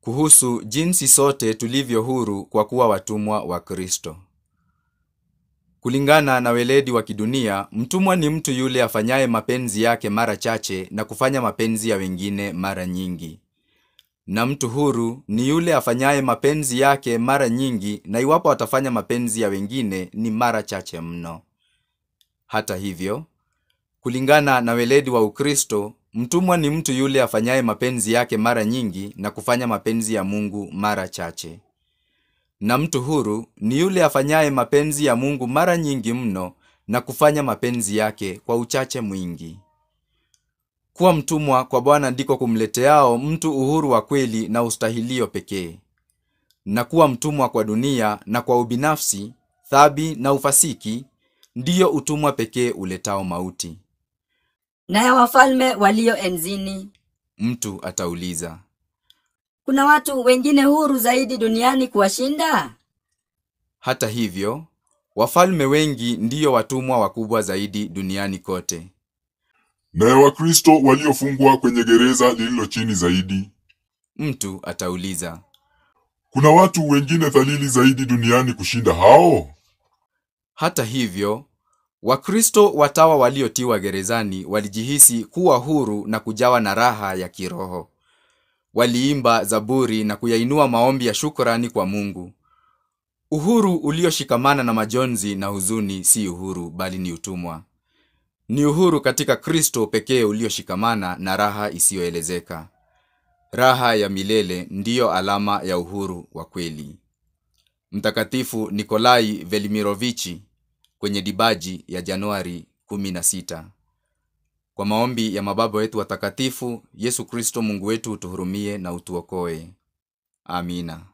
kuhusu jinsi sote tulivyo huru kwa kuwa watumwa wa Kristo. Kulingana na weledi wa kidunia, mtumwa ni mtu yule afanyaye mapenzi yake mara chache na kufanya mapenzi ya wengine mara nyingi. Na mtu huru ni yule afanyaye mapenzi yake mara nyingi, na iwapo atafanya mapenzi ya wengine ni mara chache mno. Hata hivyo, kulingana na weledi wa Ukristo, mtumwa ni mtu yule afanyaye mapenzi yake mara nyingi na kufanya mapenzi ya Mungu mara chache. Na mtu huru ni yule afanyaye mapenzi ya Mungu mara nyingi mno na kufanya mapenzi yake kwa uchache mwingi. Kuwa mtumwa kwa Bwana ndiko kumleteao mtu uhuru wa kweli na ustahilio pekee. Na kuwa mtumwa kwa dunia na kwa ubinafsi, thabi na ufasiki, ndiyo utumwa pekee uletao mauti. Na ya wafalme walio enzini, mtu atauliza, kuna watu wengine huru zaidi duniani kuwashinda? Hata hivyo, wafalme wengi ndiyo watumwa wakubwa zaidi duniani kote. Na ya Wakristo waliofungwa kwenye gereza lililo chini zaidi, mtu atauliza, kuna watu wengine dhalili zaidi duniani kushinda hao? Hata hivyo, Wakristo watawa waliotiwa gerezani walijihisi kuwa huru na kujawa na raha ya kiroho. Waliimba zaburi na kuyainua maombi ya shukrani kwa Mungu. Uhuru ulioshikamana na majonzi na huzuni si uhuru bali ni utumwa. Ni uhuru katika Kristo pekee ulioshikamana na raha isiyoelezeka. Raha ya milele ndiyo alama ya uhuru wa kweli. Mtakatifu Nikolai Velimirovichi, kwenye dibaji ya Januari 16. Kwa maombi ya mababa wetu watakatifu, Yesu Kristo Mungu wetu utuhurumie na utuokoe. Amina.